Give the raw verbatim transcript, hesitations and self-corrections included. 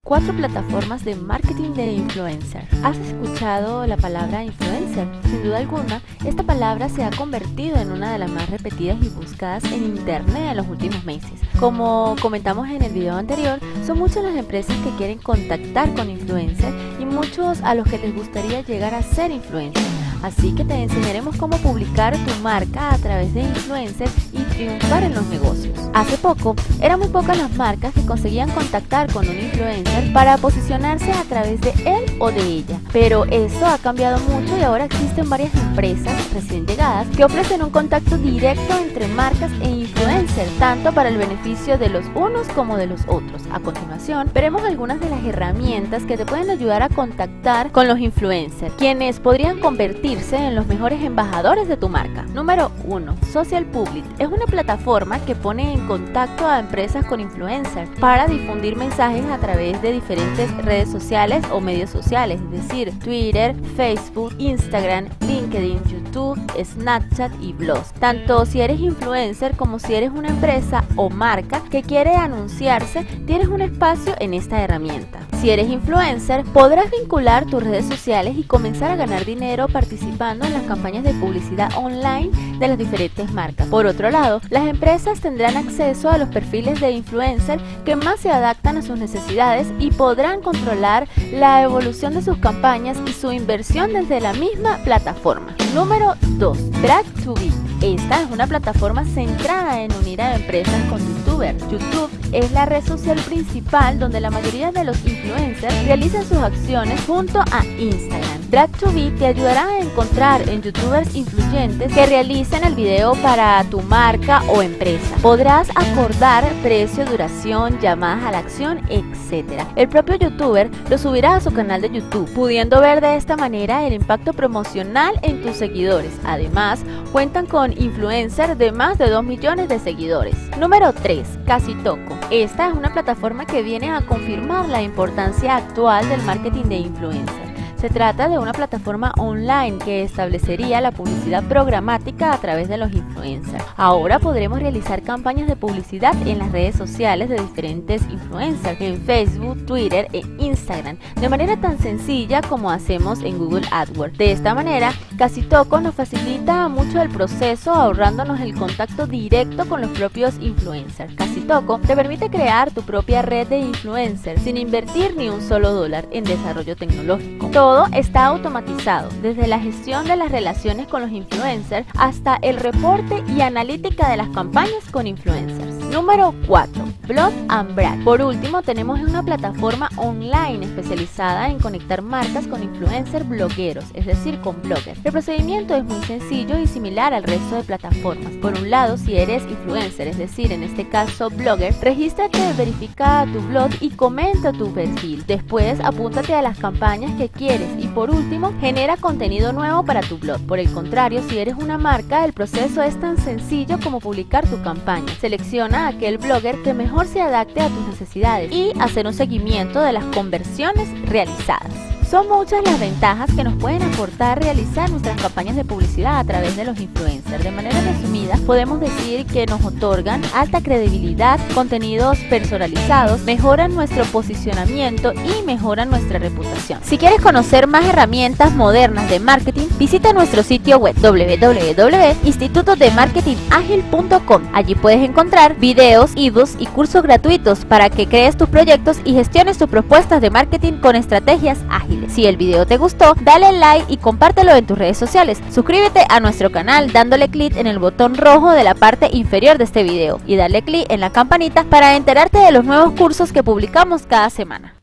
Cuatro plataformas de marketing de influencer. ¿Has escuchado la palabra influencer? Sin duda alguna, esta palabra se ha convertido en una de las más repetidas y buscadas en internet en los últimos meses. Como comentamos en el video anterior, son muchas las empresas que quieren contactar con influencers y muchos a los que les gustaría llegar a ser influencers. Así que te enseñaremos cómo publicar tu marca a través de influencers y triunfar en los negocios. Hace poco, eran muy pocas las marcas que conseguían contactar con un influencer para posicionarse a través de él o de ella. Pero esto ha cambiado mucho y ahora existen varias empresas recién llegadas que ofrecen un contacto directo entre marcas e influencers, tanto para el beneficio de los unos como de los otros. A continuación, veremos algunas de las herramientas que te pueden ayudar a contactar con los influencers, quienes podrían convertir en los mejores embajadores de tu marca. Número uno. Social Public es una plataforma que pone en contacto a empresas con influencers para difundir mensajes a través de diferentes redes sociales o medios sociales, es decir, Twitter, Facebook, Instagram, LinkedIn, YouTube, Snapchat y blogs. Tanto si eres influencer como si eres una empresa o marca que quiere anunciarse, tienes un espacio en esta herramienta. Si eres influencer, podrás vincular tus redes sociales y comenzar a ganar dinero participando en las campañas de publicidad online de las diferentes marcas. Por otro lado, las empresas tendrán acceso a los perfiles de influencer que más se adaptan a sus necesidades y podrán controlar la evolución de sus campañas y su inversión desde la misma plataforma. Número dos. Brand to Be. Esta es una plataforma centrada en unir a empresas con youtubers. YouTube es la red social principal donde la mayoría de los influencers realizan sus acciones junto a Instagram. Brand to Be te ayudará a encontrar en youtubers influyentes que realicen el video para tu marca o empresa. Podrás acordar precio, duración, llamadas a la acción, etcétera. El propio youtuber lo subirá a su canal de YouTube, pudiendo ver de esta manera el impacto promocional en tus seguidores. Además, cuentan con influencers de más de dos millones de seguidores. Número tres. Casitoco. Esta es una plataforma que viene a confirmar la importancia actual del marketing de influencers. Se trata de una plataforma online que establecería la publicidad programática a través de los influencers. Ahora podremos realizar campañas de publicidad en las redes sociales de diferentes influencers, en Facebook, Twitter e Instagram, de manera tan sencilla como hacemos en Google AdWords. De esta manera, Casitoco nos facilita mucho el proceso, ahorrándonos el contacto directo con los propios influencers. Casitoco te permite crear tu propia red de influencers sin invertir ni un solo dólar en desarrollo tecnológico. Todo Todo está automatizado, desde la gestión de las relaciones con los influencers hasta el reporte y analítica de las campañas con influencers. Número cuatro. Blog and Brand. Por último, tenemos una plataforma online especializada en conectar marcas con influencers blogueros, es decir, con bloggers. El procedimiento es muy sencillo y similar al resto de plataformas. Por un lado, si eres influencer, es decir, en este caso blogger, regístrate, verifica tu blog y comenta tu perfil. Después, apúntate a las campañas que quieres y por último, genera contenido nuevo para tu blog. Por el contrario, si eres una marca, el proceso es tan sencillo como publicar tu campaña. Selecciona a aquel blogger que mejor se adapte a tus necesidades y hacer un seguimiento de las conversiones realizadas. Son muchas las ventajas que nos pueden aportar realizar nuestras campañas de publicidad a través de los influencers. De manera resumida, podemos decir que nos otorgan alta credibilidad, contenidos personalizados, mejoran nuestro posicionamiento y mejoran nuestra reputación. Si quieres conocer más herramientas modernas de marketing, visita nuestro sitio web doble u doble u doble u punto instituto de marketing ágil punto com. Allí puedes encontrar videos, ebooks y cursos gratuitos para que crees tus proyectos y gestiones tus propuestas de marketing con estrategias ágiles. Si el video te gustó, dale like y compártelo en tus redes sociales. Suscríbete a nuestro canal dándole clic en el botón rojo de la parte inferior de este video y dale clic en la campanita para enterarte de los nuevos cursos que publicamos cada semana.